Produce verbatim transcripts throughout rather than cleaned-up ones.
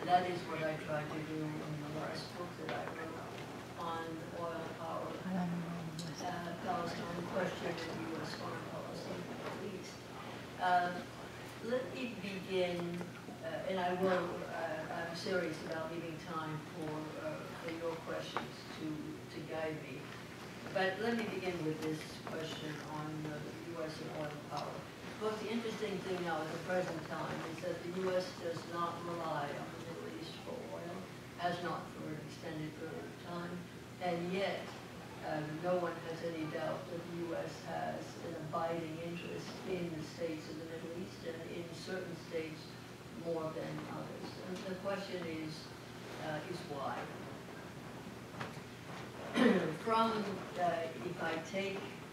that is what I tried to do in the last book that I wrote on oil power, uh, Palestine question and U S foreign policy, at least. Uh, let me begin, uh, and I will, uh, I'm serious about leaving time for, uh, for your questions to, to guide me. But let me begin with this question on uh, the U S and oil power. But the interesting thing now at the present time is that the U S does not rely on the Middle East for oil, has not for an extended period of time, and yet um, no one has any doubt that the U S has an abiding interest in the states of the Middle East, and in certain states more than others. And the question is, uh, is why? From, uh, if I take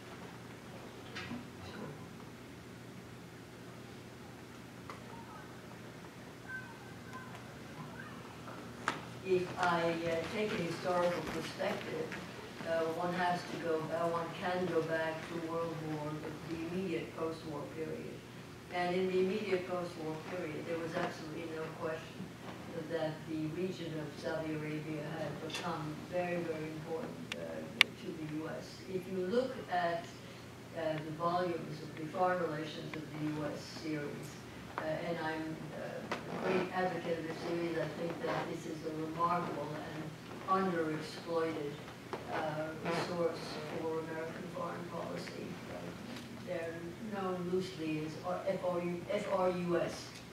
If I uh, take a historical perspective, uh, one has to go, uh, one can go back to World War, the, the immediate post-war period. And in the immediate post-war period, there was absolutely no question that the region of Saudi Arabia had become very, very important uh, to the U S. If you look at uh, the volumes of the foreign relations of the U S series, Uh, and I'm uh, a great advocate of the series. I think that this is a remarkable and underexploited uh, resource for American foreign policy. Uh, they're known loosely as F R U S.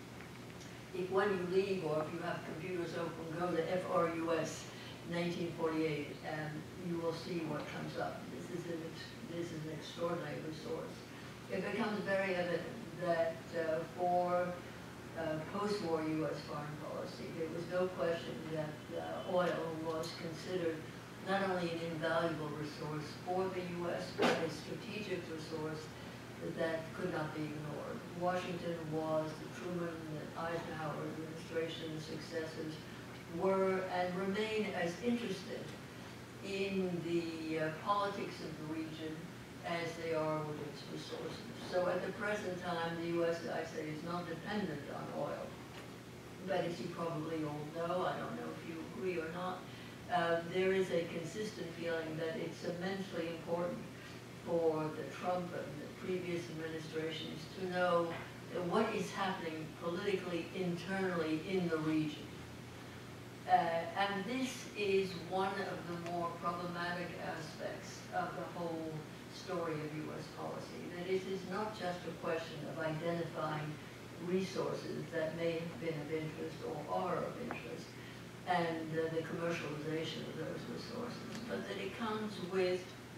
If when you leave, or if you have computers open, go to F R U S nineteen forty-eight, and you will see what comes up. This is an, this is an extraordinary resource. It becomes very evident that uh, for uh, post-war U S foreign policy, there was no question that uh, oil was considered not only an invaluable resource for the U S, but a strategic resource that could not be ignored. Washington was, the Truman and Eisenhower administration successors were and remain as interested in the uh, politics of the region as they are with its resources. So at the present time, the U S, I say, is not dependent on oil. But as you probably all know, I don't know if you agree or not, uh, there is a consistent feeling that it's immensely important for the Trump and the previous administrations to know what is happening politically, internally in the region. Uh, and this is one of the more problematic aspects of the whole story of U S policy. That it is not just a question of identifying resources that may have been of interest or are of interest, and uh, the commercialization of those resources, but that it comes with,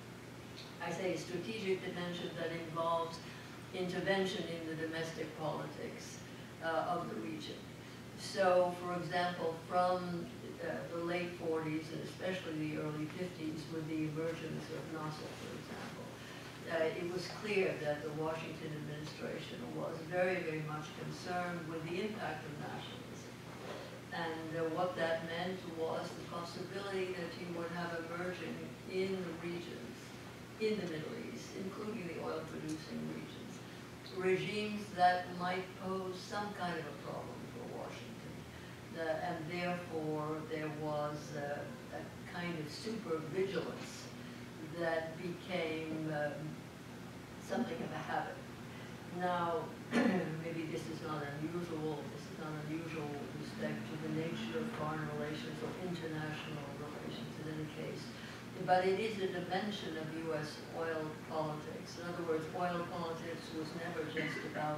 I say, a strategic dimension that involves intervention in the domestic politics uh, of the region. So, for example, from uh, the late forties and especially the early fifties, with the emergence of Nasser, for example, Uh, it was clear that the Washington administration was very, very much concerned with the impact of nationalism. And uh, what that meant was the possibility that you would have emerging in the regions, in the Middle East, including the oil-producing regions, regimes that might pose some kind of a problem for Washington. Uh, and therefore, there was uh, a kind of super-vigilance that became um, something of a habit. Now, maybe this is not unusual, this is not unusual with respect to the nature of foreign relations or international relations in any case, but it is a dimension of U S oil politics. In other words, oil politics was never just about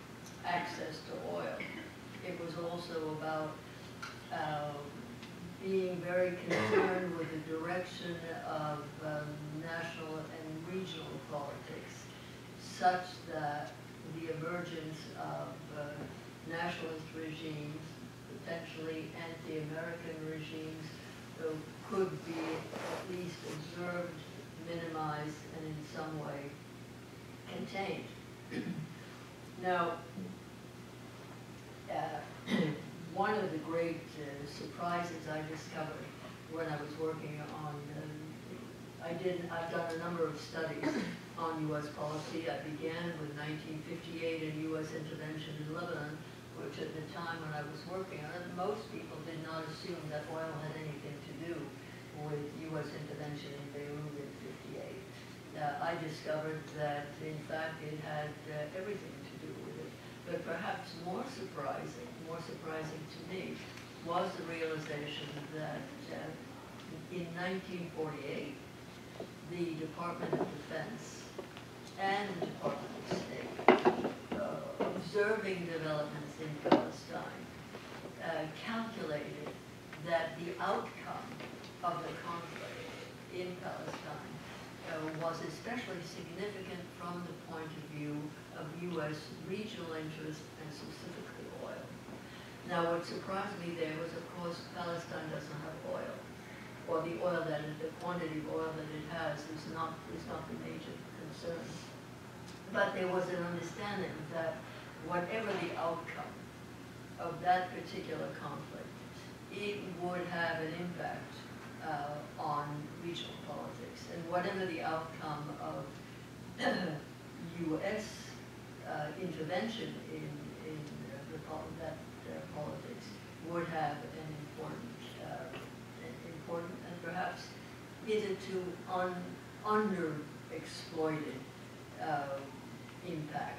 access to oil. It was also about uh, being very concerned with the direction of um, national and regional politics, such that the emergence of uh, nationalist regimes, potentially anti-American regimes, uh, could be at least observed, minimized, and in some way contained. Now, uh, one of the great uh, surprises I discovered when I was working on, uh, I did, I've done a number of studies on U S policy. I began with nineteen fifty-eight and U S intervention in Lebanon, which at the time when I was working on it, most people did not assume that oil had anything to do with U S intervention in Beirut in fifty-eight. Uh, I discovered that, in fact, it had uh, everything to do with it. But perhaps more surprising, more surprising to me, was the realization that uh, in nineteen forty-eight, the Department of Defense and the Department of State, uh, observing developments in Palestine, uh, calculated that the outcome of the conflict in Palestine uh, was especially significant from the point of view of U S regional interest and specifically oil. Now, what surprised me there was, of course, Palestine doesn't have oil, or the oil that it, the quantity of oil that it has is not is not the major concern. But there was an understanding that whatever the outcome of that particular conflict, it would have an impact uh, on regional politics, and whatever the outcome of U S uh, intervention in in uh, the pol that uh, politics would have an important, uh, an important and perhaps hitherto un underexploited uh, impact.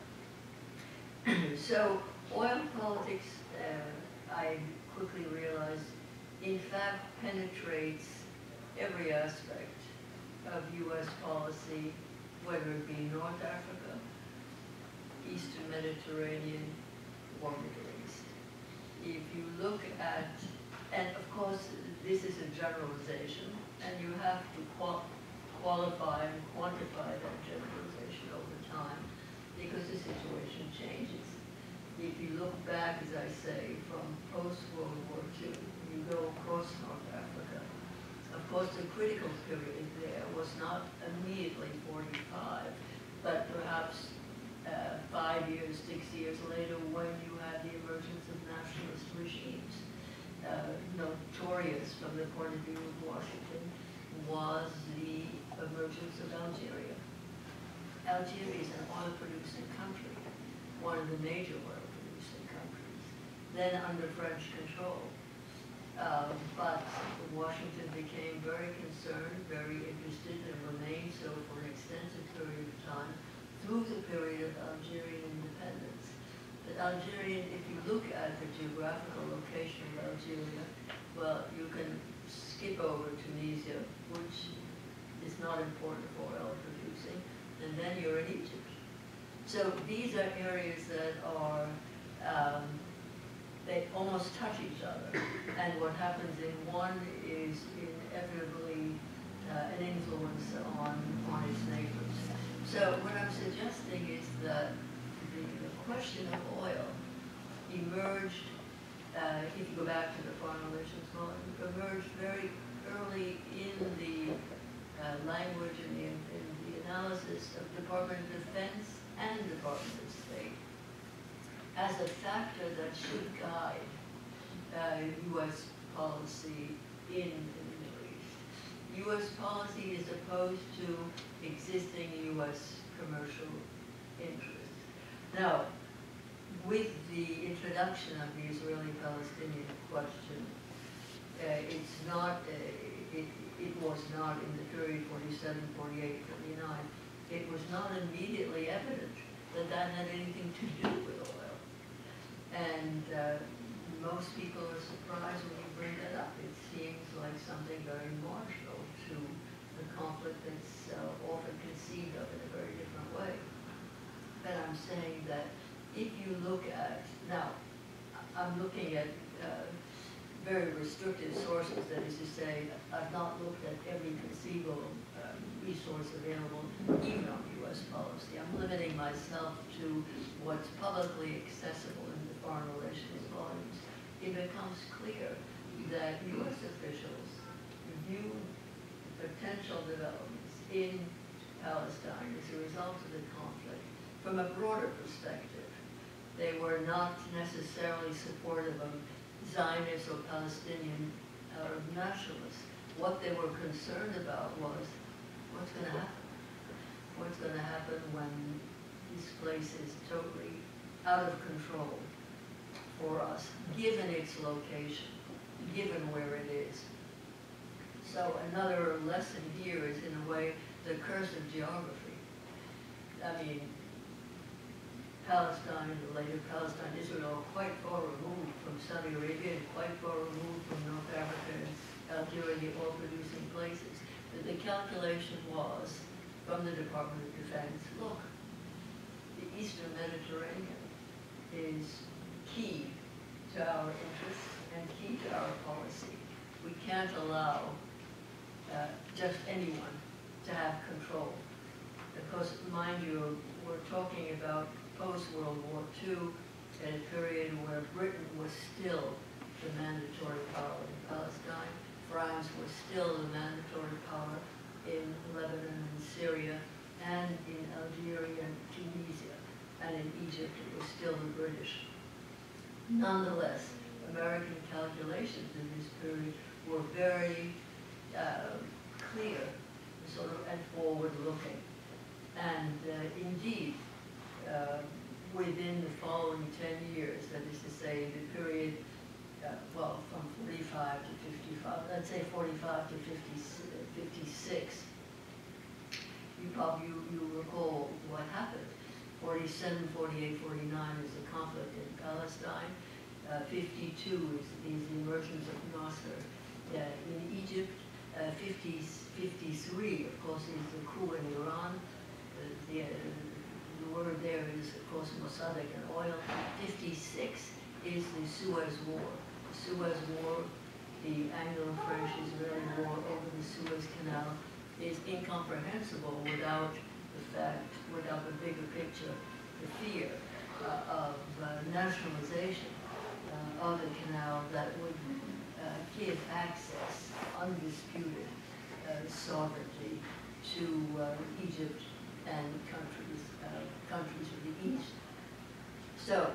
So oil politics, uh, I quickly realized, in fact penetrates every aspect of U S policy, whether it be North Africa, Eastern Mediterranean, or Middle East. If you look at, and of course this is a generalization, and you have to qual qualify and quantify that generalization over time, because the situation changes. If you look back, as I say, from post-World War Two, you go across North Africa. Of course, the critical period there was not immediately forty-five, but perhaps uh, five years, six years later, when you had the emergence of nationalist regimes. Uh, notorious from the point of view of Washington was the emergence of Algeria. Algeria is an oil-producing country, one of the major oil-producing countries, then under French control. Uh, but Washington became very concerned, very interested, and remained so for an extensive period of time through the period of Algerian independence. But Algerian, if you look at the geographical location of Algeria, well, you can skip over Tunisia, which is not important for oil producing, and then you're in Egypt. So these are areas that are, um, they almost touch each other. And what happens in one is inevitably uh, an influence on, on its neighbors. So what I'm suggesting is that the, the question of oil emerged, uh, if you go back to the Foreign Relations Law, emerged very early in the uh, language and the, in the analysis of Department of Defense and Department of State as a factor that should guide uh, U S policy in, in the Middle East. U S policy is opposed to existing U S commercial interests. Now, with the introduction of the Israeli-Palestinian question, uh, it's not, uh, it, it was not in the period forty-seven, forty-eight, forty-nine, it was not immediately evident that that had anything to do with oil. And uh, most people are surprised when you bring that up. It seems like something very marginal to the conflict that's uh, often conceived of in a very different way. But I'm saying that if you look at, now, I'm looking at uh, very restricted sources, that is to say, I've not looked at every conceivable um, resource available, even on U S policy. I'm limiting myself to what's publicly accessible in the foreign relations volumes. It becomes clear that U S officials view potential developments in Palestine as a result of the conflict from a broader perspective. They were not necessarily supportive of Zionists or Palestinian uh, nationalists. What they were concerned about was, what's going to happen? What's going to happen when this place is totally out of control for us, given its location, given where it is. So another lesson here is, in a way, the curse of geography. I mean, Palestine, the later Palestine, Israel, quite far removed from Saudi Arabia, and quite far removed from North Africa and Algeria, all producing places. But the calculation was, from the Department of Defense, look, the Eastern Mediterranean is key to our interests and key to our policy. We can't allow uh, just anyone to have control. Because, mind you, we're talking about post-World War Two, at a period where Britain was still the mandatory power in Palestine, France was still the mandatory power in Lebanon and Syria, and in Algeria and Tunisia, and in Egypt it was still the British. Nonetheless, American calculations in this period were very uh, clear, sort of, and forward-looking. And uh, indeed, uh, within the following ten years, that is to say, the period, uh, well, from forty-five to fifty-five, let's say forty-five to fifty-six, you probably, you, you recall what happened. forty-seven, forty-eight, forty-nine is the conflict in Palestine. Uh, fifty-two is, is the emergence of Nasser uh, in Egypt. Uh, fifty, fifty-three, of course, is the coup in Iran. Uh, the, uh, the word there is, of course, Mossadegh and oil. fifty-six is the Suez War. The Suez War, the Anglo-French-Israeli war over the Suez Canal, is incomprehensible without the fact, without the bigger picture, the fear uh, of uh, nationalization uh, of the canal that would uh, give access, undisputed uh, sovereignty to uh, Egypt and countries, uh, countries of the East. So,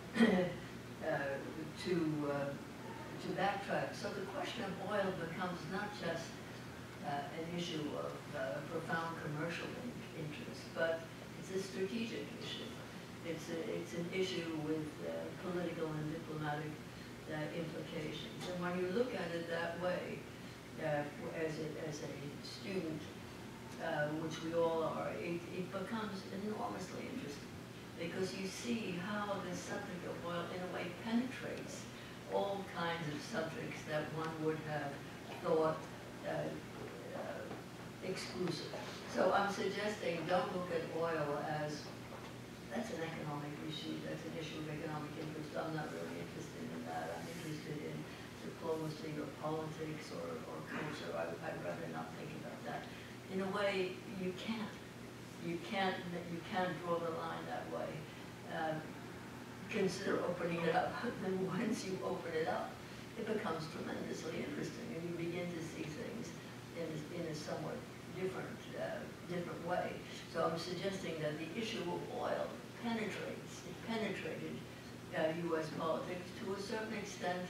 uh, to, uh, to backtrack, so the question of oil becomes not just uh, an issue of uh, profound commercial in interest, but it's a strategic issue. It's, a, it's an issue with uh, political and diplomatic uh, implications. And when you look at it that way, uh, as, a, as a student, uh, which we all are, it, it becomes enormously interesting, because you see how the subject of oil, in a way, penetrates all kinds of subjects that one would have thought uh, uh, exclusive. So I'm suggesting don't look at oil as, that's an economic issue, that's an issue of economic interest. I'm not really interested in that. I'm interested in diplomacy or politics or, or culture. I, I'd rather not think about that. In a way, you can't. You can't, you can't draw the line that way. Uh, consider opening it up. Then once you open it up, it becomes tremendously interesting, and you begin to see things in, in a somewhat different, uh, different way. So I'm suggesting that the issue of oil penetrates, it penetrated uh, U S politics to a certain extent.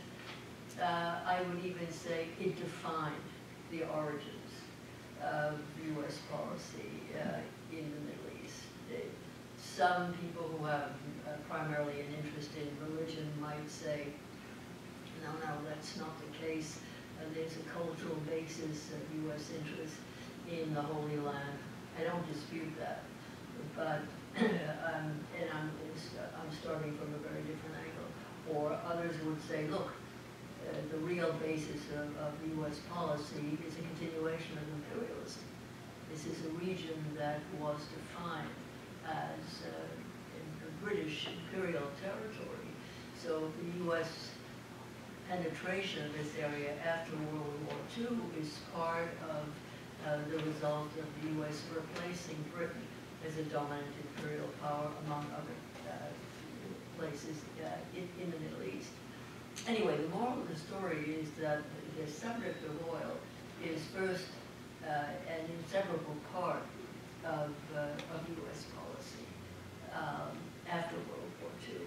Uh, I would even say it defined the origins of U S policy uh, in the Middle East. It, some people who have uh, primarily an interest in religion might say, no, no, that's not the case. Uh, there's a cultural basis of U S interest in the Holy Land. I don't dispute that, but um, and I'm, I'm starting from a very different angle. Or others would say, look, uh, the real basis of, of U S policy is a continuation of imperialism. This is a region that was defined as uh, a British imperial territory. So the U S penetration of this area after World War Two is part of uh, the result of the U S replacing Britain as a dominant imperial power among other uh, places uh, in, in the Middle East. Anyway, the moral of the story is that the subject of oil is first uh, an inseparable part of, uh, of U S policy um, after World War Two.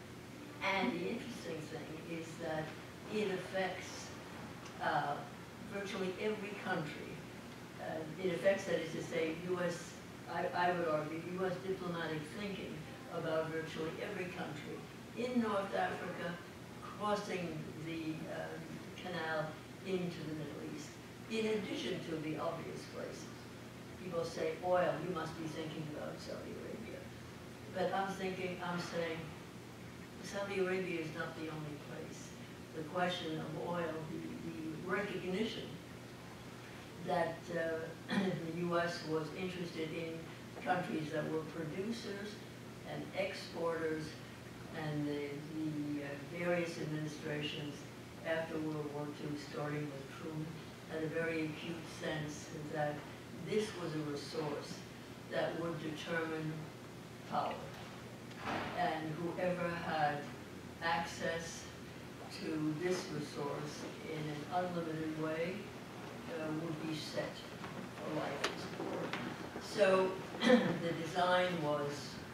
And the interesting thing is that it affects uh, virtually every country. Uh, it affects, that is to say, U S, I, I would argue, U S diplomatic thinking about virtually every country in North Africa, crossing the um, canal into the Middle East, in addition to the obvious places. People say oil, you must be thinking about Saudi Arabia. But I'm thinking, I'm saying, Saudi Arabia is not the only place. The question of oil, the, the recognition that uh, the U S was interested in countries that were producers and exporters, and the, the uh, various administrations after World War Two, starting with Truman, had a very acute sense that this was a resource that would determine power. And whoever had access to this resource in an unlimited way uh, would be set for life. So the design was,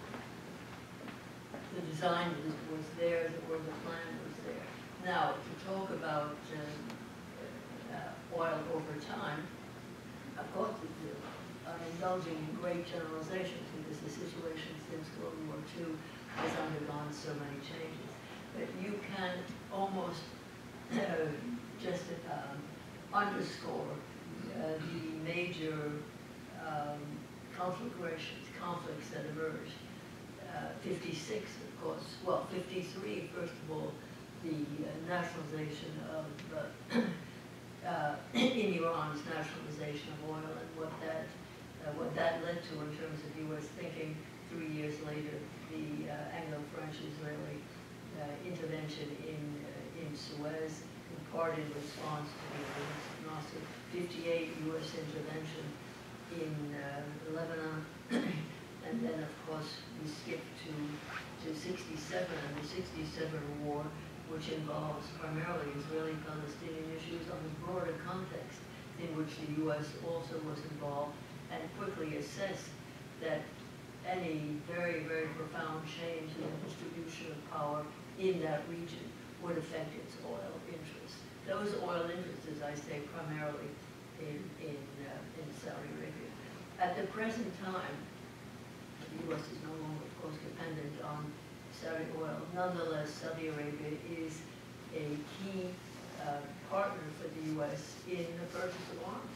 the design was, was there, or the plan was there. Now, to talk about uh, uh, oil over time, of course, I'm indulging in great generalizations because the situation since World War Two has undergone so many changes. But you can almost uh, just um, underscore uh, the major um, conflagrations, conflicts that emerged. Uh, fifty-six, of course, well, fifty-three, first of all, the uh, nationalization of, uh, uh, in Iran's nationalization of oil, and what that, uh, what that led to in terms of U S thinking. Three years later, the uh, Anglo-French-Israeli uh, intervention in, uh, in Suez, in part in response to the Nasser fifty-eight U S intervention in uh, Lebanon, and then, of course, we skip to, to sixty-seven, and the sixty-seven war, which involves primarily Israeli-Palestinian issues on a broader context, in which the U S also was involved, and quickly assessed that any very, very profound change in the distribution of power in that region would affect its oil interests. Those oil interests, as I say, primarily in, in, uh, in Saudi Arabia. At the present time, the U S is no longer, of course, dependent on Saudi oil. Nonetheless, Saudi Arabia is a key uh, partner for the U S in the purchase of arms.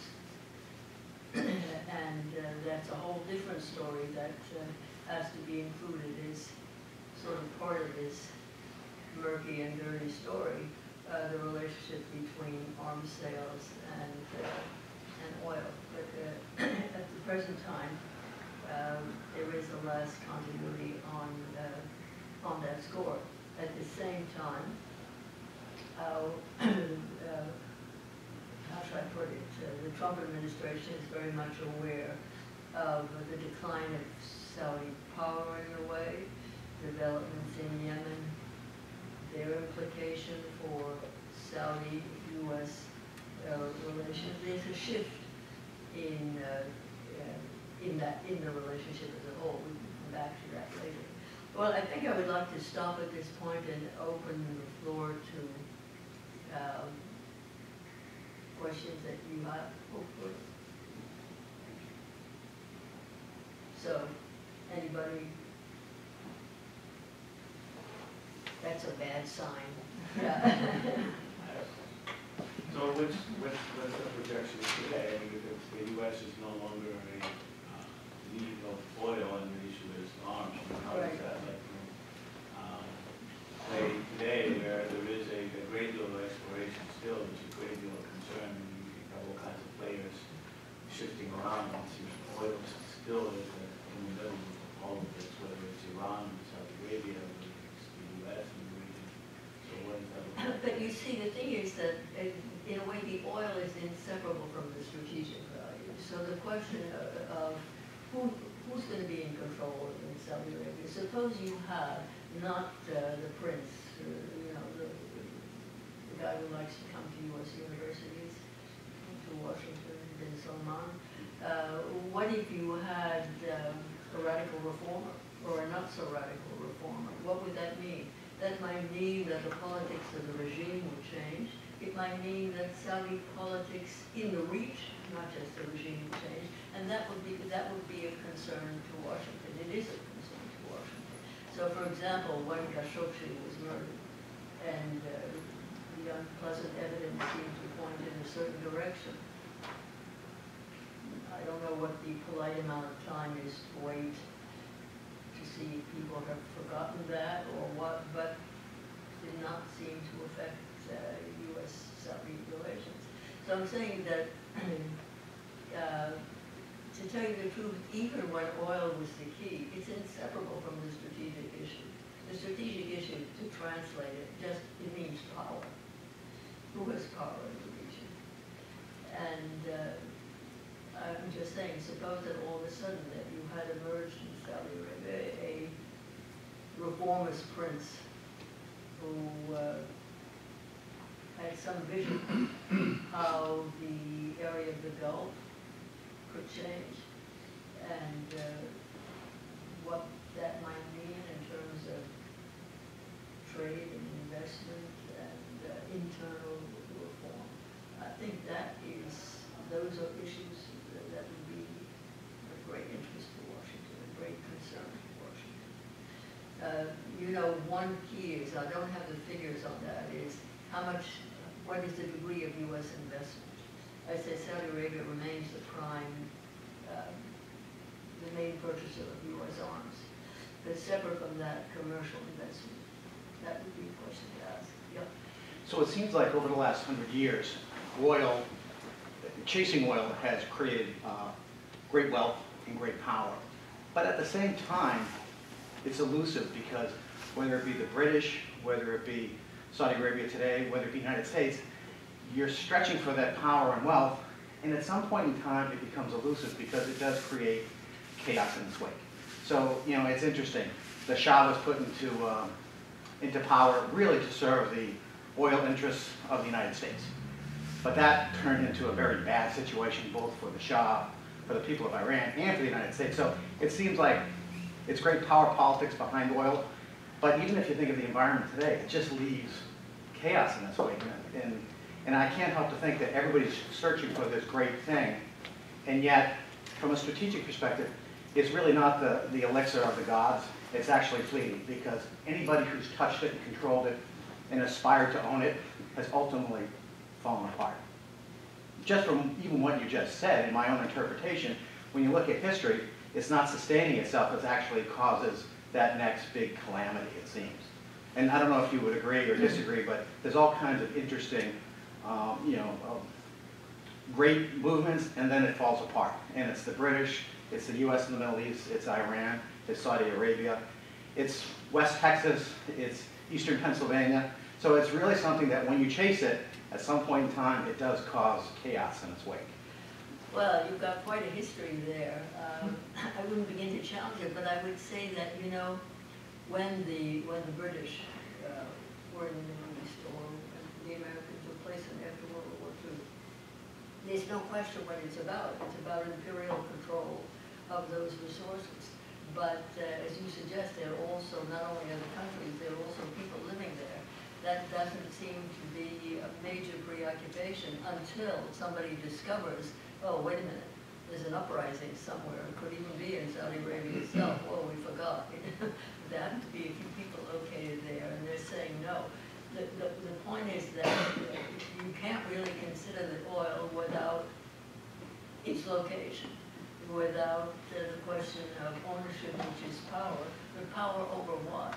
And uh, that's a whole different story that uh, has to be included as sort of part of this murky and dirty story, uh, the relationship between arms sales and, uh, and oil. But uh, at the present time, um, there is a less continuity on, uh, on that score. At the same time, uh, uh, how should I put it, uh, the Trump administration is very much aware of the decline of Saudi power in a way, developments in Yemen, their implication for Saudi-U S uh, relations. There's a shift in, uh, uh, in, that, in the relationship as a whole. We can come back to that later. Well, I think I would like to stop at this point and open the floor to um, questions that you have, hopefully. So, anybody? That's a bad sign. Yeah. So what's, what's, what's the projection today? I mean, if the U S is no longer a uh, need of oil and the issue is arms, I mean, how Right. does that like, um, play today where there is a, a great deal of exploration still, there's a great deal of concern, and you have all kinds of players shifting around, and it seems oil still is uh, in the middle of all of this, whether it's Iran, Saudi Arabia, whether it's the U S in the region. So what is that look like? But you see, the thing is that, uh, in a way, the oil is inseparable from the strategic value. So the question of, of who, who's going to be in control in Saudi Arabia? Suppose you have not uh, the prince, uh, you know, the, the guy who likes to come to U S universities, to Washington, bin Salman. Uh, what if you had um, a radical reformer or a not so radical reformer? What would that mean? That might mean that the politics of the regime would change. It might mean that Saudi politics in the region, not just the regime, would change, and that would be that would be a concern to Washington. It is a concern to Washington. So for example, when Khashoggi was murdered, and uh, the unpleasant evidence seemed to point in a certain direction, I don't know what the polite amount of time is to wait to see if people have forgotten that or what, but did not seem to affect uh, U S Saudi relations. So I'm saying that, uh, to tell you the truth, even when oil was the key, it's inseparable from the strategic issue. The strategic issue, to translate it, just, it means power. Who has power in the region? And uh, I'm just saying, suppose that all of a sudden that you had emerged in Saudi Arabia a reformist prince who uh, had some vision how the area of the Gulf could change and uh, what that might mean in terms of trade and investment and uh, internal reform. I think that is, those are issues that, that would be of great interest to Washington, a great concern to Washington. Uh, you know, one key is, I don't have the figures on that, is how much, what is the degree of U S investment? I say Saudi Arabia remains the prime, um, the main purchaser of U S arms. But separate from that, commercial investment. That would be a question to ask. Yep. So it seems like over the last hundred years, oil, chasing oil has created uh, great wealth and great power. But at the same time, it's elusive because whether it be the British, whether it be Saudi Arabia today, whether it be the United States, you're stretching for that power and wealth, and at some point in time it becomes elusive because it does create chaos in its wake. So, you know, it's interesting. The Shah was put into, um, into power really to serve the oil interests of the United States. But that turned into a very bad situation both for the Shah, for the people of Iran, and for the United States. So it seems like it's great power politics behind oil, but even if you think of the environment today, it just leaves chaos in its wake. And, and I can't help to think that everybody's searching for this great thing, and yet, from a strategic perspective, it's really not the, the elixir of the gods. It's actually fleeting, because anybody who's touched it and controlled it and aspired to own it has ultimately fallen apart. Just from even what you just said, in my own interpretation, when you look at history, it's not sustaining itself, it actually causes that next big calamity, it seems. And I don't know if you would agree or disagree, but there's all kinds of interesting, um, you know, uh, great movements, and then it falls apart. And it's the British, it's the U S in the Middle East, it's Iran, it's Saudi Arabia, it's West Texas, it's Eastern Pennsylvania. So it's really something that when you chase it, at some point in time, it does cause chaos in its wake. Well, you've got quite a history there. Um, I wouldn't begin to challenge it, but I would say that, you know, when the when the British uh, were in the Middle East, or when the Americans were placed in after World War Two, there's no question what it's about. It's about imperial control of those resources. But uh, as you suggest, there are also not only other countries, there are also people living there. That doesn't seem to be a major preoccupation until somebody discovers, oh, wait a minute, there's an uprising somewhere. It could even be in Saudi Arabia itself. Oh, we forgot. There happen to be a few people located there, and they're saying no. The, the, the point is that you can't really consider the oil without its location, without uh, the question of ownership, which is power, but power over what?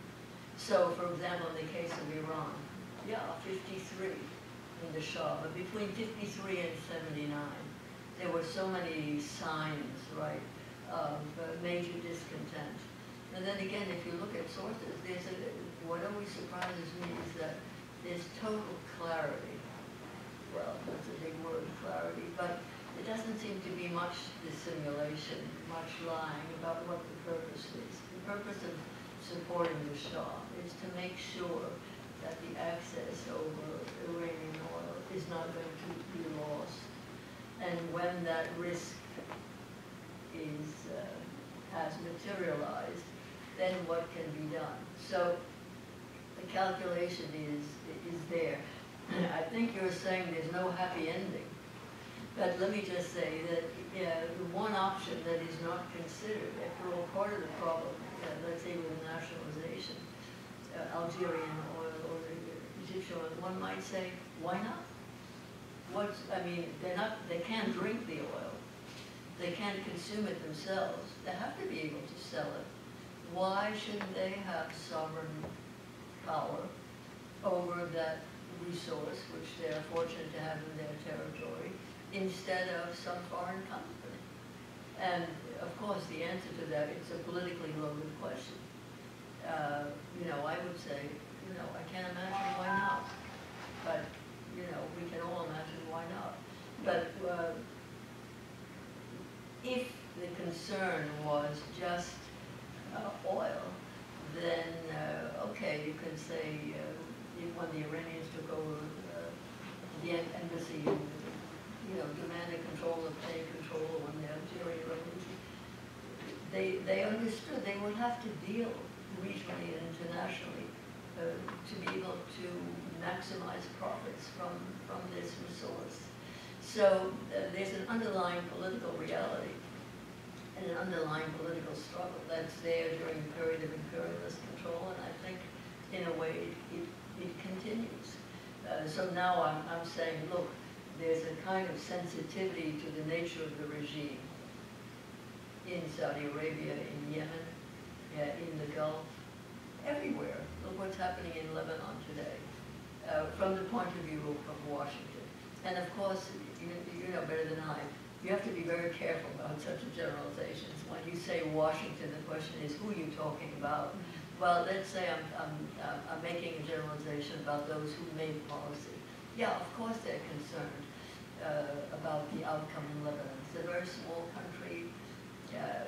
So, for example, in the case of Iran, yeah, fifty-three in the Shah, but between fifty-three and seventy-nine, there were so many signs, right, of uh, major discontent. And then again, if you look at sources, there's a, what always surprises me is that there's total clarity. Well, that's a big word, clarity, but it doesn't seem to be much dissimulation, much lying about what the purpose is. The purpose of supporting the Shah is to make sure that the access over Iranian oil is not going to be lost. And when that risk is, uh, has materialized, then what can be done? So the calculation is, is there. I think you're saying there's no happy ending. But let me just say that uh, the one option that is not considered, after all, part of the problem, uh, let's say with nationalization, uh, Algerian oil or Egyptian oil, one might say, why not? What's, I mean, they're not, they can't drink the oil. They can't consume it themselves. They have to be able to sell it. Why shouldn't they have sovereign power over that resource, which they are fortunate to have in their territory, instead of some foreign company? And of course, the answer to that, it's a politically loaded question. Uh, you know, I would say, you know, I can't imagine why not. But, you know, we can all imagine why not. But uh, if the concern was just uh, oil, then, uh, okay, you could say uh, when the Iranians took over uh, the embassy and, you know, demanded control of pay control when the Algerian revolution, they, they understood they would have to deal regionally and internationally uh, to be able to maximize profits from, from this resource. So uh, there's an underlying political reality and an underlying political struggle that's there during the period of imperialist control, and I think in a way it, it continues. Uh, so now I'm, I'm saying, look, there's a kind of sensitivity to the nature of the regime in Saudi Arabia, in Yemen, yeah, in the Gulf, everywhere. Look what's happening in Lebanon today, uh, from the point of view of Washington. And of course, you, you know better than I, you have to be very careful about such generalizations. When you say Washington, the question is, who are you talking about? Well, let's say I'm, I'm, uh, I'm making a generalization about those who made policy. Yeah, of course they're concerned uh, about the outcome in Lebanon. It's a very small country, uh,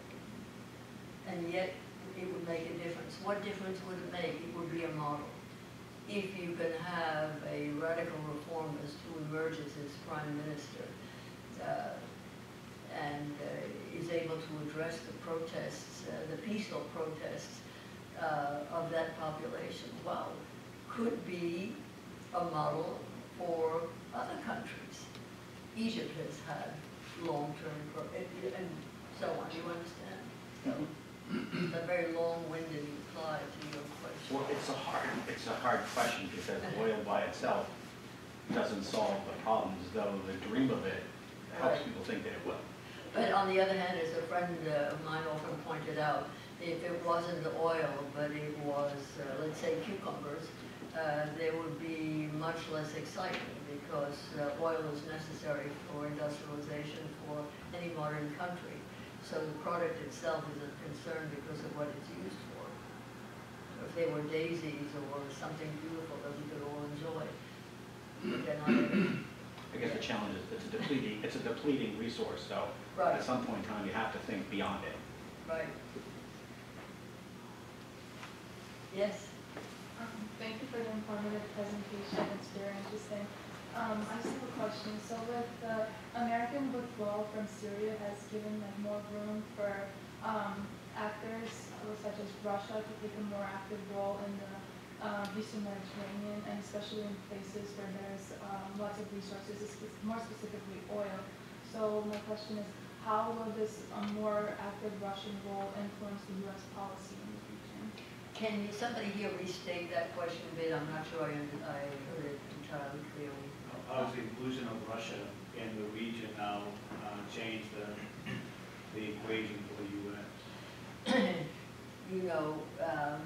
and yet it would make a difference. What difference would it make? It would be a model. If you can have a radical reformist who emerges as prime minister uh, and uh, is able to address the protests, uh, the peaceful protests uh, of that population, well, could be a model for other countries. Egypt has had long-term, pro and so on, you understand? So, it's a very long-winded reply to your question. Well, it's a hard, it's a hard question because oil by itself doesn't solve the problems, though the dream of it helps Right. people think that it will. But on the other hand, as a friend uh, of mine often pointed out, if it wasn't the oil, but it was, uh, let's say, cucumbers, uh, there would be much less excitement because uh, oil is necessary for industrialization for any modern country. So the product itself is a concern because of what it's used for. If they were daisies or something beautiful that we could all enjoy, but they're not everything. I guess the challenge is it's a depleting, it's a depleting resource, so Right. at some point in time you have to think beyond it. Right. Yes? Um, Thank you for the informative presentation. It's very interesting. Um, I just have a question. So with the American withdrawal from Syria has given like more room for um, actors such as Russia to take a more active role in the um, Eastern Mediterranean, and especially in places where there's um, lots of resources, more specifically oil. So my question is, how will this um, more active Russian role influence the U S policy in the region? Can you, somebody here restate that question a bit? I'm not sure I, I heard it entirely clearly. How does the inclusion of Russia in the region now uh, change the, the equation for the U S? You know, um,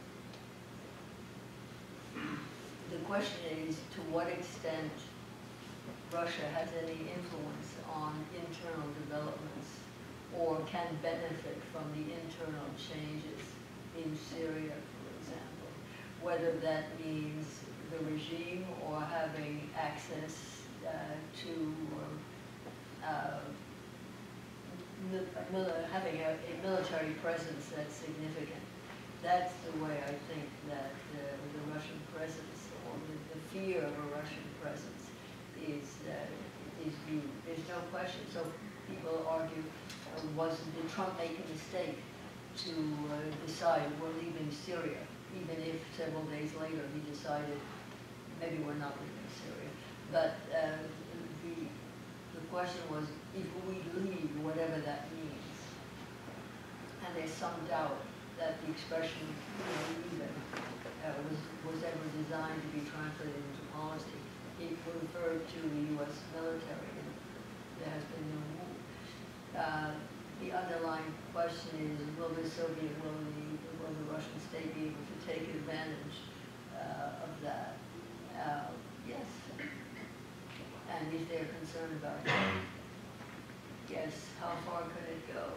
the question is to what extent Russia has any influence on internal developments or can benefit from the internal changes in Syria, for example, whether that means the regime or having access uh, to um, uh, mil mil having a, a military presence that's significant. That's the way I think that uh, the Russian presence or the, the fear of a Russian presence is uh, is viewed. There's no question. So people argue, uh, was did Trump make a mistake to uh, decide we're leaving Syria, even if several days later he decided maybe we're not leaving Syria. But uh, the question was, if we leave, whatever that means. And there's some doubt that the expression, you know, leaving, uh, was, was ever designed to be translated into policy. It referred to the U S military, and there has been no move. Uh, the underlying question is, will the Soviet, will the, will the Russian state be able to take advantage uh, of that? Uh, yes. And if they're concerned about that, yes, how far could it go?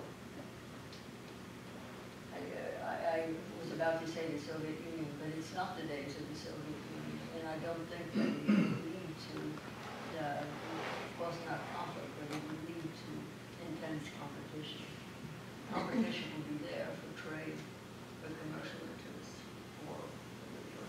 I, uh, I, I was about to say the Soviet Union, but it's not the days of the Soviet Union, and I don't think that it would lead to, uh, of course not conflict, but it would lead to intense competition. Competition will be there for trade, for commercial interests, for, for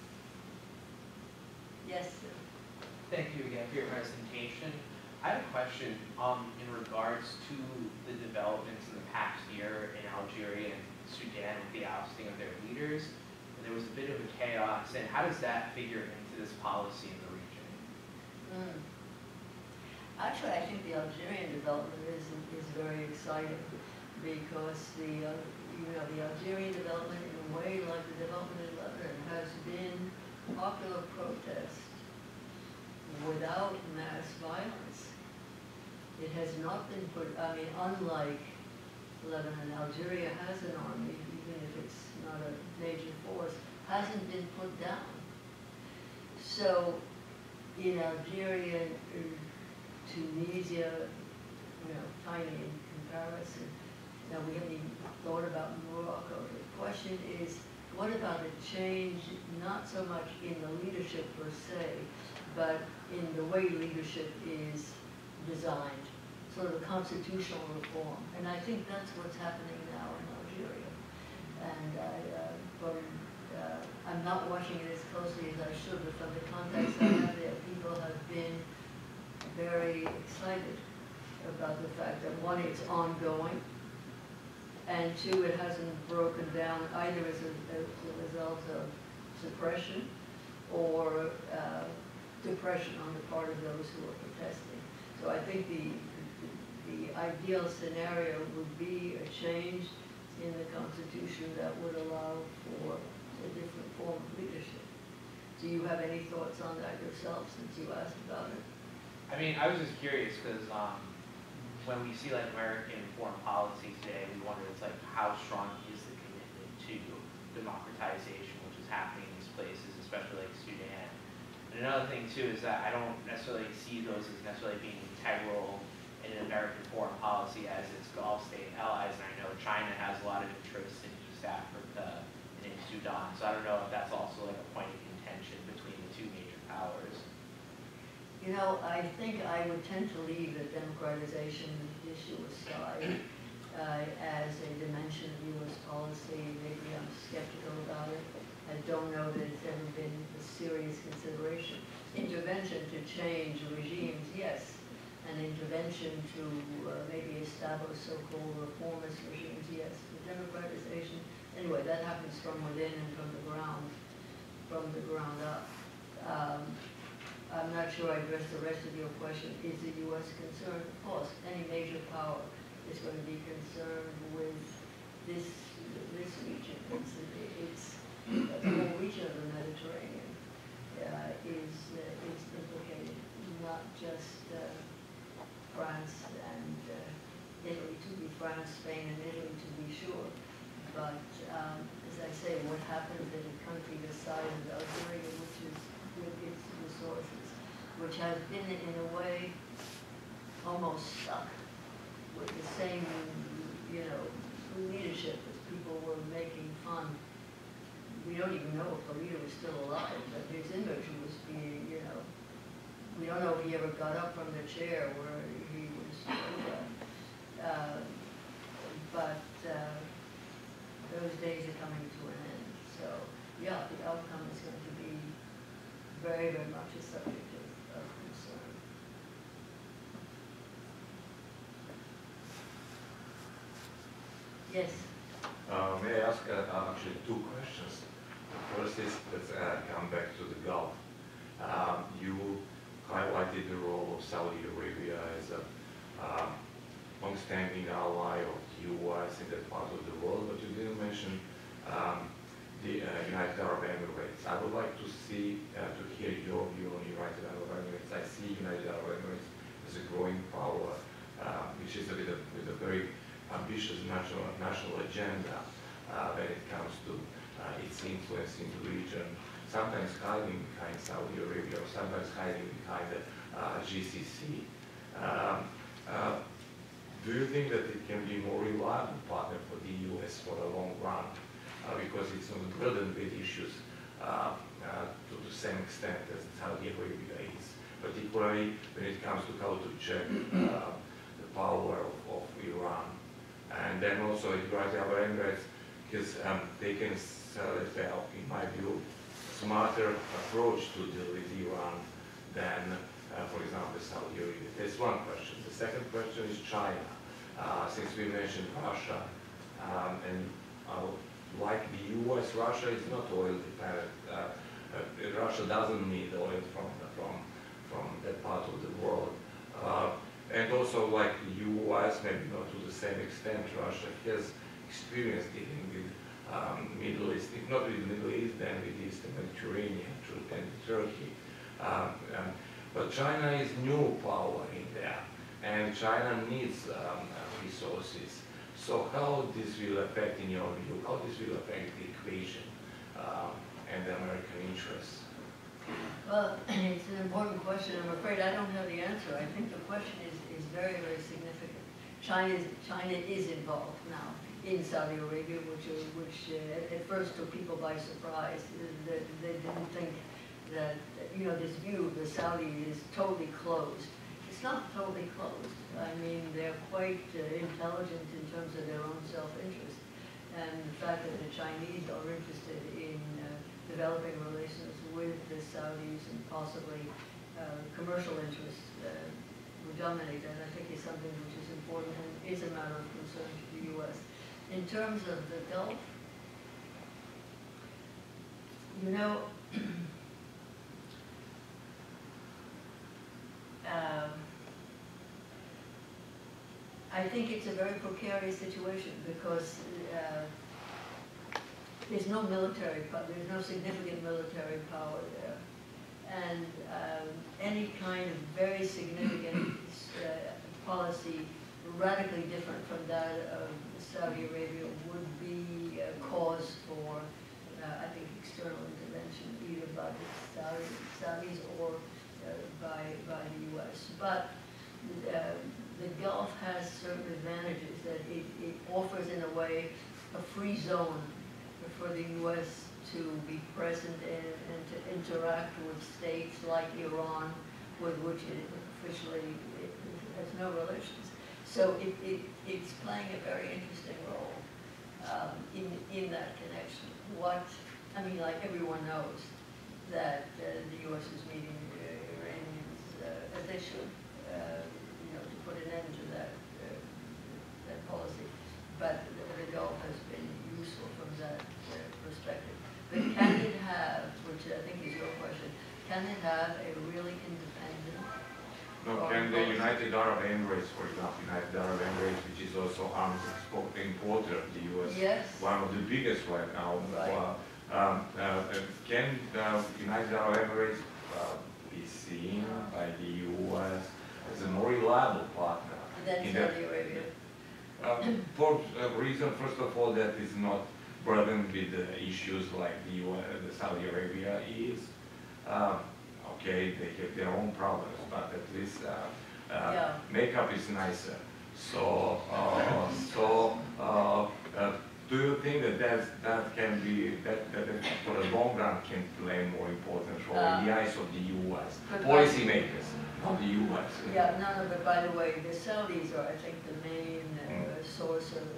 yes, sir. Thank you again for your presentation. I have a question um, in regards to the developments in the past year in Algeria and Sudan with the ousting of their leaders. And there was a bit of a chaos, and how does that figure into this policy in the region? Mm. Actually, I think the Algerian development is, is very exciting because the, uh, you know, the Algerian development, in a way like the development in Lebanon, has been popular protest without mass violence. It has not been put, I mean, unlike Lebanon, Algeria has an army, even if it's not a major force, hasn't been put down. So in Algeria, Tunisia, you know, tiny in comparison. Now, we haven't even thought about Morocco. The question is, what about a change, not so much in the leadership per se, but in the way leadership is designed, sort of constitutional reform. And I think that's what's happening now in Algeria. And I, uh, from, uh, I'm not watching it as closely as I should, but from the context I have there, people have been very excited about the fact that, one, it's ongoing, and two, it hasn't broken down either as a, as a result of suppression or uh, depression on the part of those who are protesting. So I think the, the, the ideal scenario would be a change in the Constitution that would allow for a different form of leadership. Do you have any thoughts on that yourself, since you asked about it? I mean, I was just curious because um, when we see like American foreign policy today, we wonder, it's like, how strong is the commitment to democratization, which is happening in these places, especially like Sudan. And another thing too is that I don't necessarily see those as necessarily being integral in an American foreign policy as its Gulf state allies. And I know China has a lot of interest in East Africa and in Sudan. So I don't know if that's also like a point of contention between the two major powers. You know, I think I would tend to leave the democratization issue aside uh, as a dimension of U S policy. Maybe I'm skeptical about it. I don't know that it's ever been a serious consideration. Intervention to change regimes, yes. And intervention to uh, maybe establish so-called reformist regimes, yes. But democratization, anyway, that happens from within and from the ground, from the ground up. Um, I'm not sure I addressed the rest of your question. Is the U S concerned? Of course, any major power is going to be concerned with this this region. It's, it's the whole region of the Mediterranean uh, is uh, is implicated, not just uh, France and uh, Italy, to be France, Spain, and Italy, to be sure. But um, as I say, what happens in a country the size of Algeria, which is with its resources, which has been in a way almost stuck with the same, you know, leadership as people were making fun. We don't even know if the leader was still alive, but his image was being, you know, we don't know if he ever got up from the chair where he was, uh, uh, but uh, those days are coming to an end. So, yeah, the outcome is going to be very, very much a subject of, of concern. Yes? Uh, may I ask uh, actually two questions? The first is, let's uh, come back to the Gulf. Um, you highlighted the role of Saudi Arabia as a uh, long-standing ally of the U S in that part of the world, but you didn't mention um, the uh, United Arab Emirates. I would like to see, uh, to hear your view on United Arab Emirates. I see United Arab Emirates as a growing power, uh, which is with a, with a very ambitious national, national agenda uh, when it comes to uh, its influence in the region, sometimes hiding behind Saudi Arabia, or sometimes hiding behind the uh, G C C. Um, uh, do you think that it can be a more reliable partner for the U S for the long run? Uh, because it's not burdened with issues uh, uh, to the same extent as Saudi Arabia is, particularly when it comes to how to check uh, the power of, of Iran. And then also United Arab Emirates, because um, they can select, uh, in my view, smarter approach to deal with Iran than, uh, for example, Saudi Arabia. That's one question. The second question is China. Uh, since we mentioned Russia, um, and uh, like the U S, Russia is not oil dependent. Uh, uh, Russia doesn't need oil from from from that part of the world. Uh, and also, like the U S, maybe not to the same extent, Russia has experience dealing with um, Middle East, if not with the Middle East, then with Eastern Mediterranean and Turkey. Um, um, but China is new power in there, and China needs um, resources. So how this will affect, in your view, how this will affect the equation um, and the American interests? Well, it's an important question. I'm afraid I don't have the answer. I think the question is, is very, very significant. China is, China is involved now in Saudi Arabia, which, uh, which uh, at first took people by surprise. They, they didn't think that, you know, this view of the Saudi is totally closed. It's not totally closed. I mean, they're quite uh, intelligent in terms of their own self-interest. And the fact that the Chinese are interested in uh, developing relations with the Saudis and possibly uh, commercial interests uh, would dominate that, I think is something which is important and is a matter of concern to the U S. In terms of the Gulf, you know, um, I think it's a very precarious situation because uh, there's no military power, there's no significant military power there. And um, any kind of very significant uh, policy radically different from that of Saudi Arabia would be a cause for, uh, I think, external intervention, either by the Saudi, Saudis or uh, by, by the U S. But uh, the Gulf has certain advantages that it, it offers, in a way, a free zone for the U S to be present in and to interact with states like Iran, with which it officially it has no relations. So it, it, it's playing a very interesting role um, in, in that connection. What, I mean, like everyone knows that uh, the U S is meeting the Iranians, uh, as they should, uh, you know, to put an end to that, uh, that policy. But the, the Gulf has been useful from that uh, perspective. But can it have, which I think is your question, can it have a really independent? No, can the United Arab Emirates, for example, United Arab Emirates, which is also arms export importer of the U S, yes, one of the biggest right now, right. uh, um, uh, can uh, United Arab Emirates uh, be seen by the U S as a more reliable partner? Then in Saudi Arabia. Uh, for a reason, first of all, that is not burdened with uh, issues like the, U S, the Saudi Arabia is. Uh, okay, they have their own problems, but at least uh, uh, Yeah. makeup is nicer. So, uh, so uh, uh, do you think that that's, that can be, that, that for the long run can play a more important role Uh, in the eyes of the U S but- policymakers, not the U S? Yeah, no, no, but by the way, the Saudis are, I think, the main uh, source of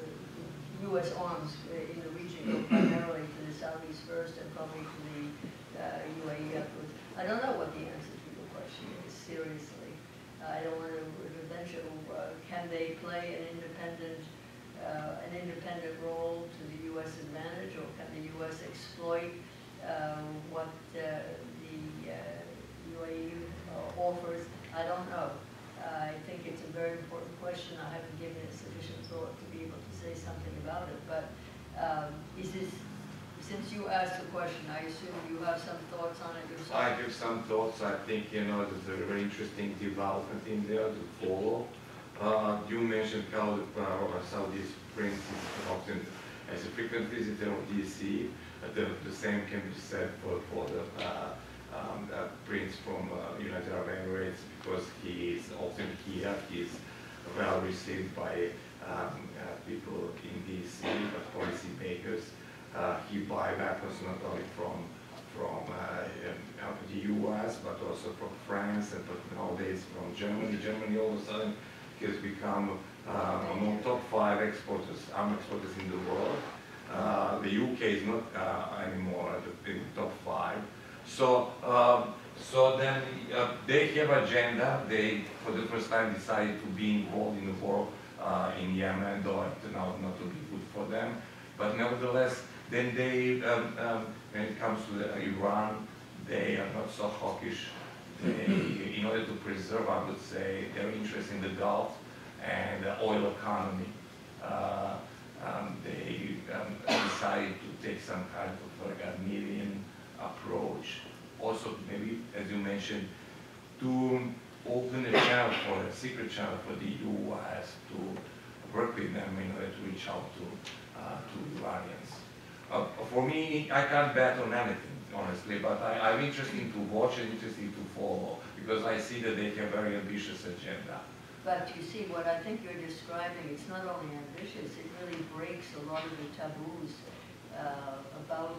U S arms uh, in the region, go primarily to the Saudis first and probably to the uh, U A E afterwards. I don't know what the answer to your question is, seriously. I don't want to venture, uh, can they play an independent, uh, an independent role to the U S advantage, or can the U S exploit uh, what uh, the uh, U A E uh, offers you asked the question, I assume you have some thoughts on it yourself? I have some thoughts. I think, you know, there's a very interesting development in there to follow. Uh, you mentioned how the uh, Saudi Prince is often as a frequent visitor of D C. Uh, the, the same can be said for, for the uh, um, uh, Prince from uh, United Arab Emirates, because he is often here. He is well received by um, uh, people in D C, but policy makers. Uh, he buy weapons not only from from uh, um, the U S but also from France, and but nowadays from Germany. Germany all of a sudden has become uh, among top five exporters, arm exporters in the world. Uh, the U K is not uh, anymore in the top five. So, um, so then uh, they have agenda. They, for the first time, decided to be involved in the war uh, in Yemen, though it turned out not to be good for them. But nevertheless, then they, um, um, when it comes to the Iran, they are not so hawkish. They, in order to preserve, I would say, their interest in the Gulf and the oil economy, uh, um, they um, decided to take some kind of like a median approach. Also, maybe, as you mentioned, to open a channel for a secret channel for the U S to work with them in order to reach out to uh, to Iranians. Uh, for me, I can't bet on anything, honestly, but I, I'm interested to watch and interested to follow, because I see that they have very ambitious agenda. But you see, what I think you're describing, it's not only ambitious, it really breaks a lot of the taboos uh, about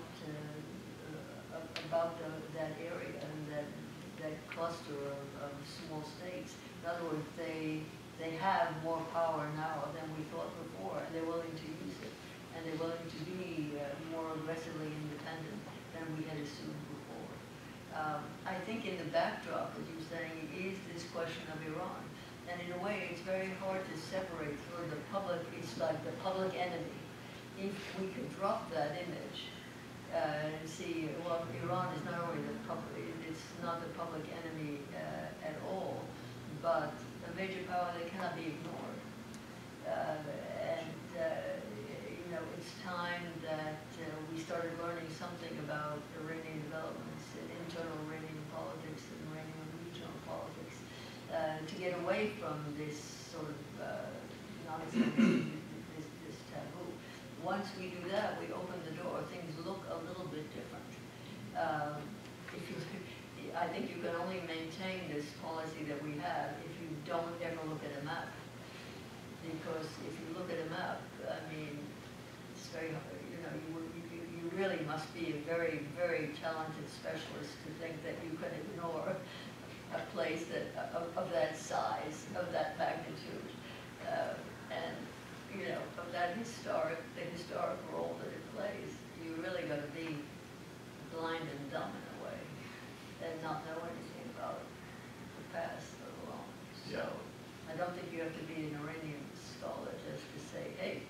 uh, uh, about the, that area and that that cluster of, of small states. In other words, they they have more power now than we thought before, and they're willing to use it, and they're willing to be uh, more aggressively independent than we had assumed before. Um, I think in the backdrop, as you're saying, is this question of Iran. And in a way, it's very hard to separate through the public, it's like the public enemy. If we could drop that image uh, and see, well, Iran is not only the public, it's not the public enemy uh, at all, but a major power that cannot be ignored. Uh, and, uh, you know, it's time that uh, we started learning something about Iranian developments, and internal Iranian politics and Iranian regional politics. Uh, to get away from this sort of uh, nonsense, this, this taboo. Once we do that, we open the door. Things look a little bit different. Um, if you, I think you can only maintain this policy that we have if you don't ever look at a map. Because if you look at a map, I mean, it's very, you know, you, you, you really must be a very, very talented specialist to think that you can ignore a place that of, of that size, of that magnitude, uh, and you know, of that historic, the historic role that it plays. You really got to be blind and dumb in a way, and not know anything about the past alone. So Yeah. I don't think you have to be an Iranian scholar just to say, hey,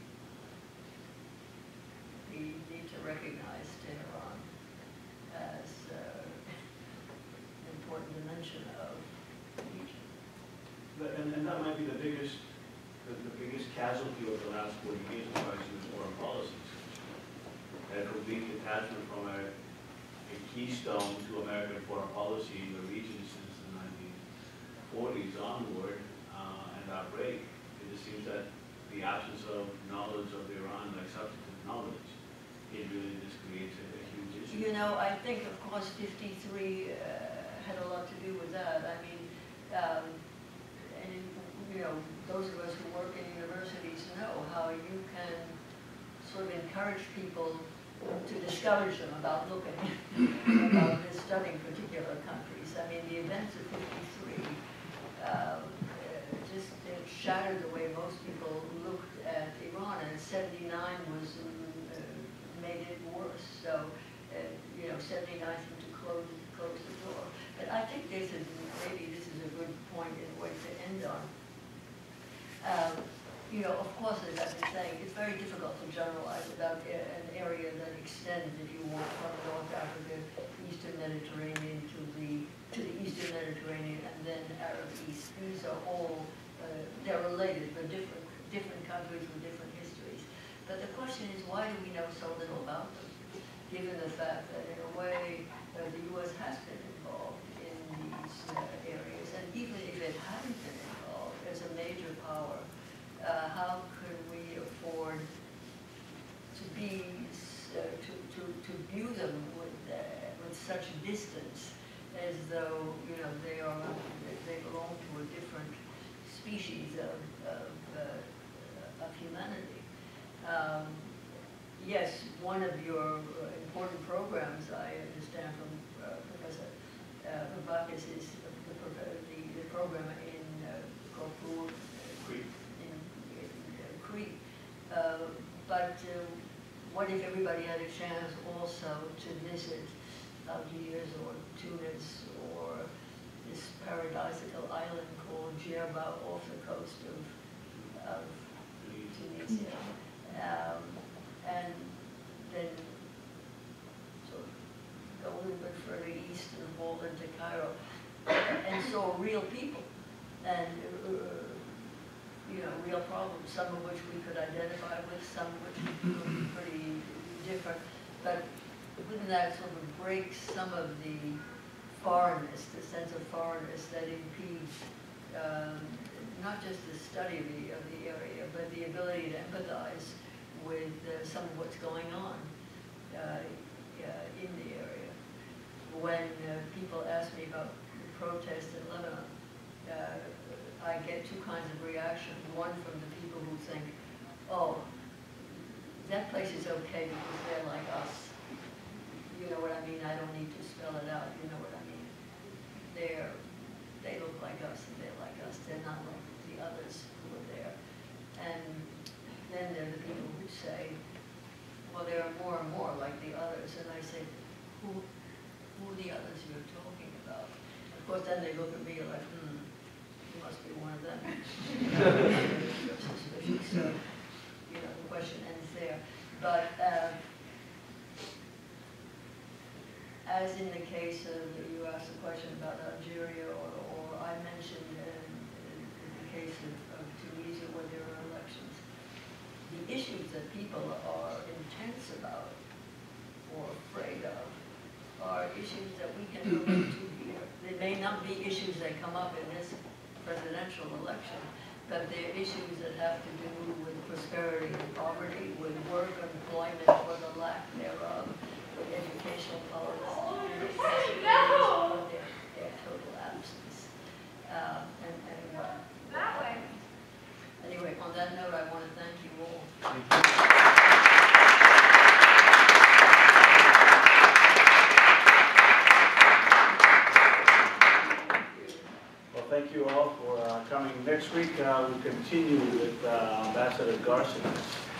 we need to recognize Tehran as uh, important dimension of the region. But, and, and that might be the biggest, the, the biggest casualty of the last forty years of our foreign policies. A complete detachment from a, a keystone to American foreign policy in the region since the nineteen forties onward, uh, and our break. It just seems that the absence of knowledge of Iran, like substantive knowledge, it really just creates a, a huge issue. You know, I think, of course, fifty-three uh, had a lot to do with that. I mean, um, and you know, those of us who work in universities know how you can sort of encourage people to discourage them about looking, about studying particular countries. I mean, the events of fifty-three um, uh, just uh, shattered the way most people looked at Iran, and seventy-nine was uh, made it worse. So, uh, you know, seventy-nine seemed to close close the door. But I think this is, maybe this is a good point in a way to end on. Um, you know, of course, as I've been saying, it's very difficult to generalize about an area that extends, if you want, from North Africa, Eastern Mediterranean to the to the Eastern Mediterranean, and then Arab East. These are all uh, they're related, but different different countries with different histories. But the question is, why do we know so little about them? given the fact that in a way uh, the U S has been involved in these uh, areas, and even if it hadn't been involved as a major power, uh, how could we afford to be uh, to, to, to view them with, uh, with such distance, as though, you know, they are they belong to a different species of, of, uh, of humanity. Um, yes, one of your uh, important programs, I understand from uh, Professor uh, Babakis, is the, the, the program in uh, Corfu, Crete. in, in uh, Crete. Uh, but uh, what if everybody had a chance also to visit Algiers or Tunis or this paradisical island called Djerba off the coast of, of Tunisia, um, and then sort of go a little bit further east and fall into Cairo, and saw real people and uh, you know, real problems, some of which we could identify with, some of which were pretty different, but wouldn't that sort of break some of the foreignness, the sense of foreignness that impedes um, not just the study of the, of the area, but the ability to empathize with uh, some of what's going on uh, uh, in the area. When uh, people ask me about the protests in Lebanon, uh, I get two kinds of reactions. One from the people who think, oh, that place is okay because they're like us. You know what I mean? I don't need to spell it out. You know what I mean? They're, they look like us and they're like us. They're not like the others who are there. And then there are the people who say, well, there are more and more like the others. And I say, who, who are the others you're talking about? Of course, then they look at me like, hmm, you must be one of them. You're suspicious. So, you know, the question ends there. But uh, as in the case of, you asked a question about Algeria, or, or I mentioned in, in, in the case of, of Tunisia where there are elections, the issues that people are intense about or afraid of are issues that we can relate to here. They may not be issues that come up in this presidential election, but they're issues that have to do with prosperity and poverty, with work, employment, or the lack thereof, with educational policy, and their, their total absence. Um, and, and what, what happens. Anyway, on that note, I want to thank you all. Well, thank you all for uh, coming. Next week, uh, we'll continue with uh, Ambassador Garcia.